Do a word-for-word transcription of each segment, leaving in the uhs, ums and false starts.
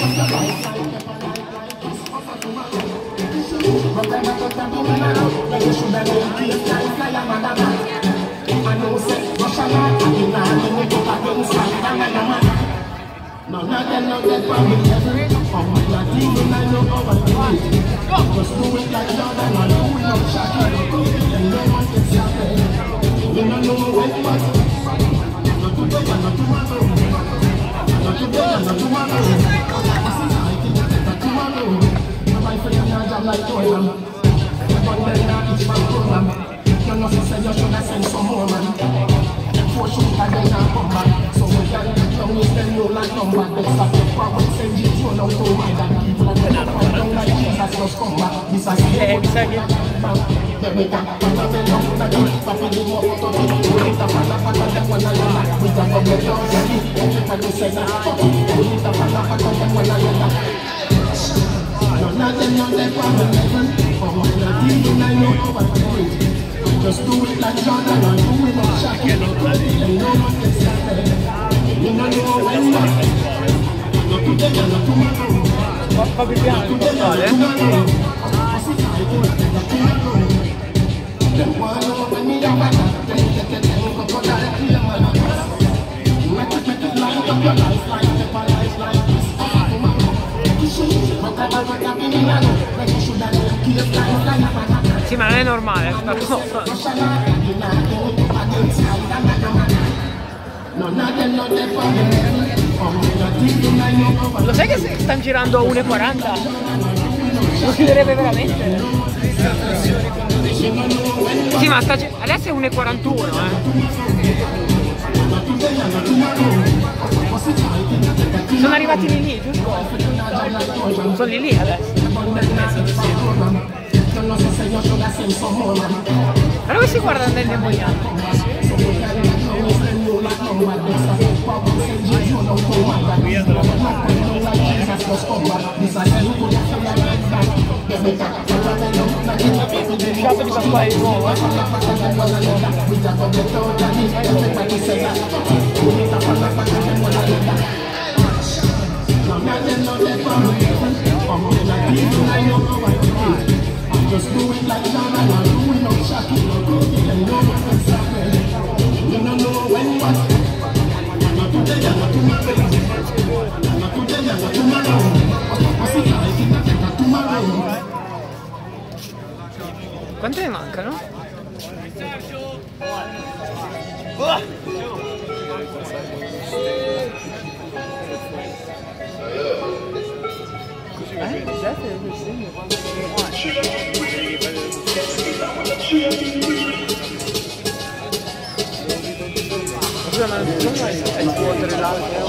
No, not them, not them, from the heaven. From my Latin, I know how I do it. Just do it like Jordan, I do it up Shaka. And no one can stop it. You don't know when, but not today, not tomorrow. Not today, not tomorrow. I think not tomorrow. My friend, I'm not like Jordan. But then now it's my program. You know, say you should have sent some more, man. For sure, I don't come back. So we can young is them no like number. They stop the power, send you to no to mind and people and then I don't like Jesus just come back. This is the second. Then we can come back and come back. Papa the more to the with the pata pata them when I like with the public dogs and everybody say that with the pata pata them when I like. No, not them, not them from the heaven. For my Latin, I know how I do it. Just do it like Jordan and do it like Shaq. And no one can stop it. You don't know when, but not today, not tomorrow. Not today, not tomorrow. Not tomorrow. Them want to know when me a matter. Then get the thing up on that clear man. Make it, make it line up your life, like paper life, like this. But I don't have any man. Like you should have keep life like a man. Sì, ma non è normale questa cosa. Lo sai che stanno girando a uno e quaranta? Lo chiuderebbe veramente. Sì, ma sta adesso è uno e quarantuno, eh. Sono arrivati lì lì, giusto? Sono lì lì adesso. Allora che si guarda nel demoniato? Il capo di Pasquale di nuovo, eh? Just do it like Jordan, or do it like Shaq, or do it and no one can stop it. You don't know when, but not today, not tomorrow. Not today, not tomorrow. I think I think not tomorrow. Quante ne mancano? Sergio! Eh? Già sei del segno quando ma non so mai è scuotere l'altro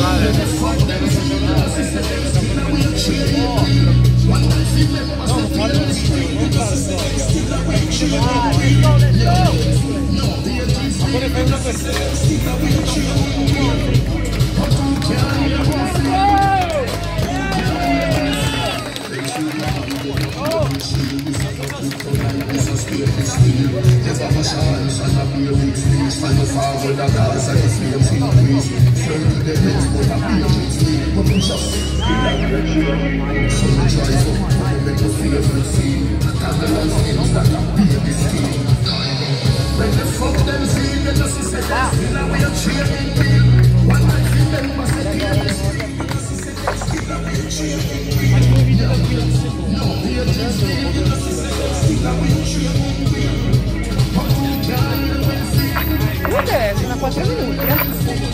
comunque fino a quattro minuti eh?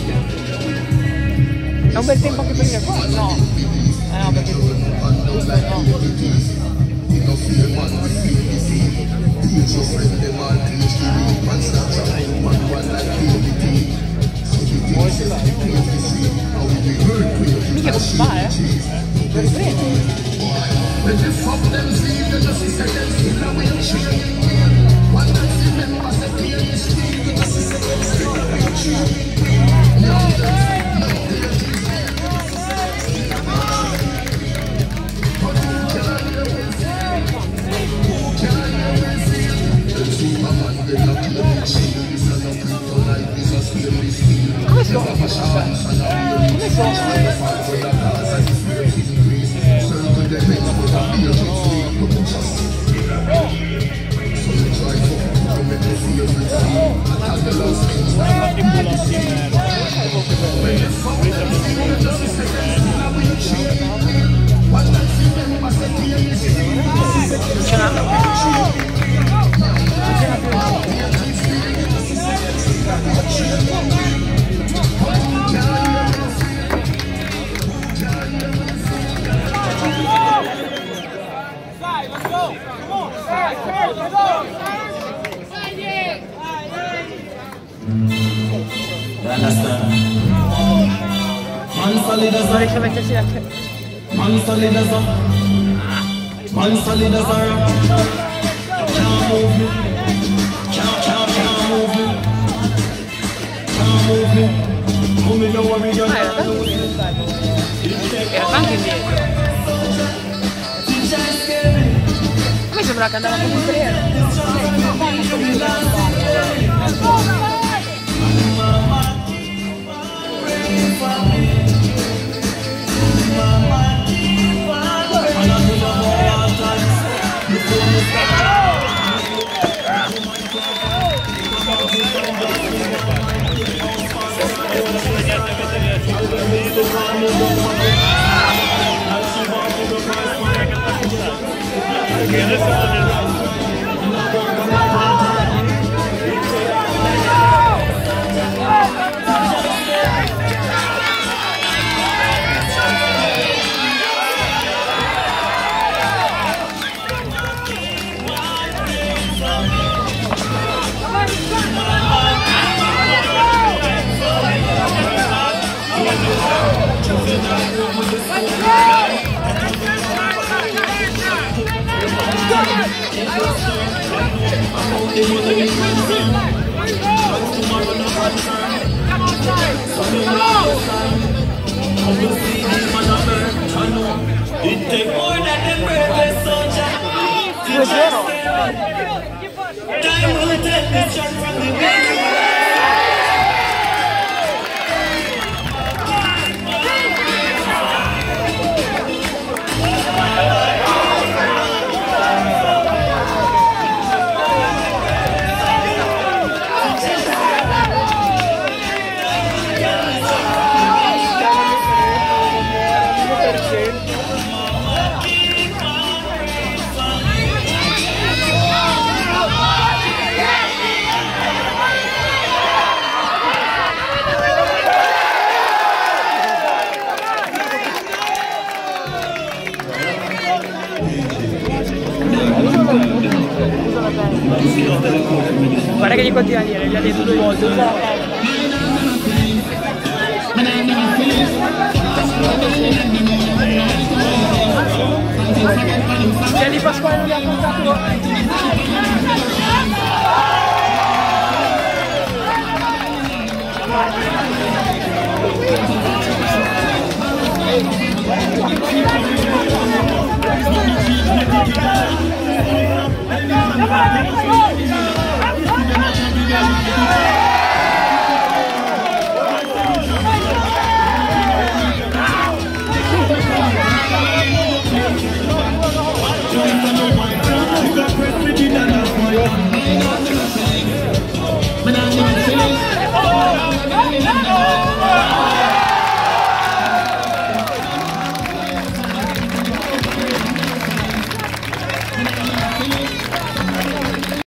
È un bel tempo anche per il qua? No eh no perché giusto no mica posso fare eh? Lo riprendo come sono? Come sono? understand? Man solid as a Man solid as a Man solid as a Can't move me Can't, can't, can't move me Can't move me Come in, don't worry, you're not losing. Era anche indietro. A me sembra che andava un po' più breve. It take more than the bravest soldier. Time will take the shot from the wind. Guarda che gli continua a dire, gli ha detto due volte, usa la pelle. C'è di Pasquale non gli ha portato. Thank you.